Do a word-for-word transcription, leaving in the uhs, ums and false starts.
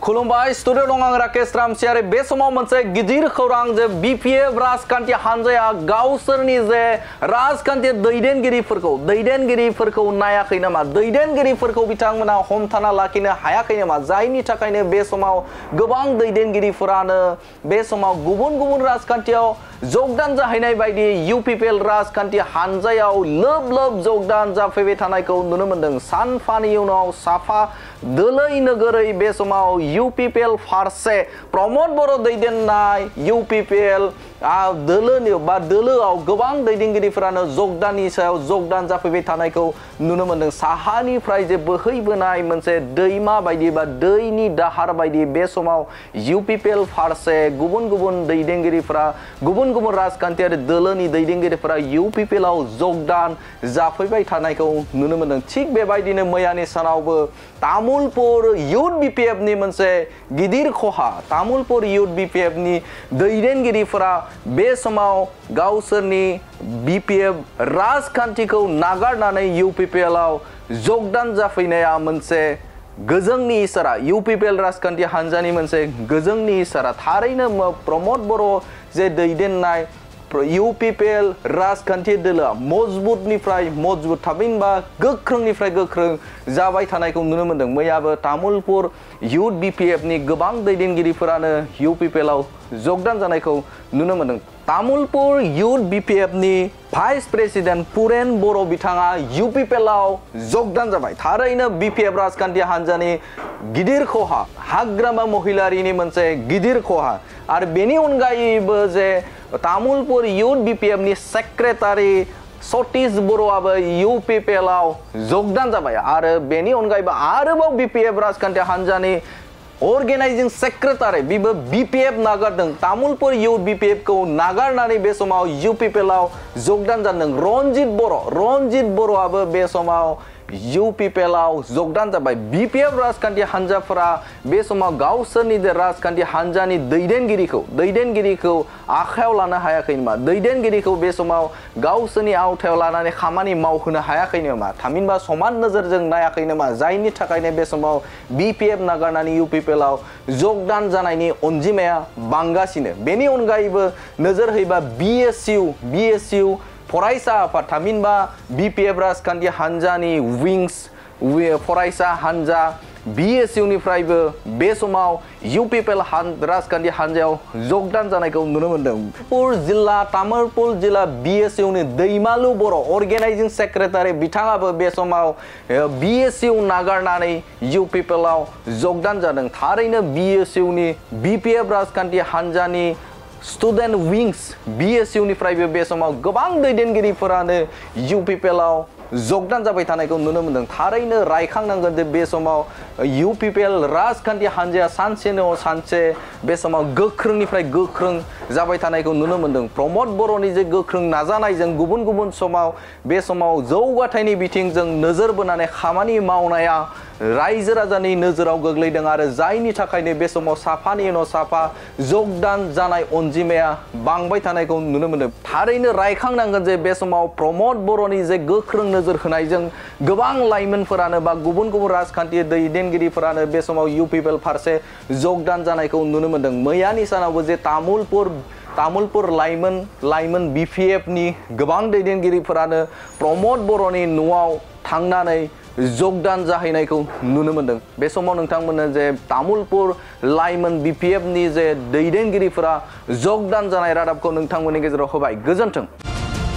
खुलुमबाय स्टुडियो दं आं राकेश रामसियारि बे समाव मोनसे गिदिर खौरां जे बीपीएफ राजखान्थि हानजाया गावसोरनि जे राजखान्थि दैदेनगिरिफोरखौ दैदेनगिरिफोरखौ नायाखै नामा दैदेनगिरिफोरखौ बिथांमोना हमथाना लाखिनो हायाखै नामा जायनि थाखायनो बे समाव गोबां दैदेनगिरिफोरानो बे समाव गुबुन गुबुन राजखान्थियाव जगदान जाहैनाय बायदि यूपीपीएल राजखान्थि हानजायाव लोब लोब जगदान जाफैबाय थानायखौ नुनो मोनदों सानफानि उनाव साफा दोलै नोगोरै बे समाव यूपीपीएल फारसे प्रमोद बर' दैदेननाय यूपीपीएल दोलोनि बा दोलोआव गोबां दैदेनगिरिफोरानो जगदाननि सायाव जगदान जाफैबाय थानायखौ नुनो मोनदों साहानिफ्राय जे बोहैबोनाय मोनसे दैमा बायदि बा दैनि दाहार बायदि बे समाव यूपीपीएल फारसे गुबुन गुबुन दैदेनगिरिफोरा गुबुन गुबुन राजखान्थियारि दोलोनि दैदेनगिरिफोरा यूपीपीएलआव जगदान जाफैबाय थानायखौ नुनो मोनदों थिग बेबायदिनो मैयानि सानावबो तामुलपुर यूथ बीपीएफनि मोनसे गिदिर खहा तामुलपुर यूथ बीपीएफनि दैदेनगिरिफोरा बे समाव गावसोरनि बीपीएफ राजखान्थिखौ नागारनानै यूपीपीएलआव जगदान जाफैनाया मोनसे गोजोंनि इसारा यूपीपीएल राजखान्थि हानजानि मोनसे गोजोंनि इसारा थारैनो प्रमोद बर' जे दैदेननाय यूपीपीएल राजखान्थि दोलोआ मजबुतनिफ्राय मजबुत थामहिनबा गोख्रोंनिफ्राय गोख्रों जाबाय थानायखौ नुनो मोनदों मैयाबो तामुलपुर यूथ बीपीएफनि गोबां दैदेनगिरिफोरानो यूपीपीएलआव जगदान जानायखौ नुनो मोनदों तामुलपुर यूथ बीपीएफनि भाइस प्रेसिडेंट पुरेन बर' बिथाङा यूपीपीएलआव जगदान जाबाय थारैनो बीपीएफ राजखान्थि हानजानि गिदिर खहा हाग्रामा महिलारिनि मोनसे गिदिर खहा आरो बेनि अनगायैबो जे तामुलपुर यूथ बीपीएफनि सेक्रेटारि सतीश बर'आबो यूपीपीएलआव जगदान जाबाय आरो बेनि अनगायैबो आरोबाव बीपीएफ राजखान्थि हानजानि अर्गेनाइजिंग सेक्रेटारि बिबो बीपीएफ नागारदों तामुलपुर यूथ बीपीएफ को नागारनानै बे समाव यूपीपीएलआव जगदान जादों रनजित बर' रनजित बर'आबो बे समाव यूपीपीएलआव जगदान जाबाय बीपीएफ राजखान्थि हानजाफोरा बे समाव गावसोरनि राजखान्थि हानजानि दैदेनगिरिखौ दैदेनगिरिखौ आखायाव लानो हायाखै नामा दैदेनगिरिखौ बे समाव गावसोरनि आवथायाव लानानै खामानि मावहोनो हायाखै नामा थामहिनबा समान नोजोरजों नायाखै नामा जायनि थाखायनो बे समाव बीपीएफ नागारनानै यूपीपीएलआव जगदान जानायनि अनजिमाया बांगासिनो बेनि अनगायैबो नोजोर होयोबा बीएसयू बीएसयू फरायसा आफाद थामहिनबा बीपीएफ राजखान्थि हानजानि विंस फरायसा हानजा बीएसयूनिफ्रायबो बे समाव यूपीपीएल राजखान्थि हानजायाव जगदान जानायखौ नुनो मोनदों तामुलपुर जिल्ला तामुलपुर जिल्ला बीएसयूनि दैमालु बर' अर्गेनाइजिंग सेक्रेटारि बिथाङाबो बे समाव बीएसयू नागारनानै यूपीपीएलआव जगदान जादों थारैनो बीएसयूनि बीपीएफ राजखान्थि हानजानि स्टूडेंट विंस बीएसयूनिफ्रायबो बे समाव गोबां दैदेनगिरिफोरानो यूपीपीएलआव जगदान जाबाय थानायखौ नुनो मोनदों थारैनो रायखांनांगोन जे बे समाव यूपीपीएल राजखान्थि हानजाया सानसेनि उनाव सानसे बे समाव गोख्रोंनिफ्राय गोख्रों जाबाय थानायखौ नुनो मोनदों प्रमोद बर'नि जे गोख्रों नाजानायजों गुबुन गुबुन समाव बे समाव जौगाथायनि बिथिंजों नोजोर बोनानै खामानि मावनाया रायजो राजानि नोजोराव गोग्लैदों आरो जायनि थाखायनो बे समाव साफानि उनाव साफा जगदान जानाय अनजिमाया बांबाय थानायखौ नुनो मोनदों थारैनो रायखांनांगोन जे बे समाव प्रमोद बर'नि जे गोख्रों नोजोर होनायजों गोबां लाइमोनफोरानो बा गुबुन गुबुन राजखान्थि दैदेनगिरिफोरानो बे समाव यूपीपीएल फारसे जगदान जानायखौ नुनो मोनदों मैयानि सानावबो जे तामुलपुर तामुलपुर लाइमोन लाइमोन बीपीएफनि गोबां दैदेनगिरिफोरानो प्रमोद बर'नि न'आव थांनानै जगदान जाहैनायखौ नुनो मोनदों बे समाव नोंथांमोननो जे तामुलपुर लाइमोन बीपीएफनि जे दैदेनगिरिफोरा जगदान जानाय रादाबखौ नोंथांमोननि गेजेराव होबाय गोजोन्थों।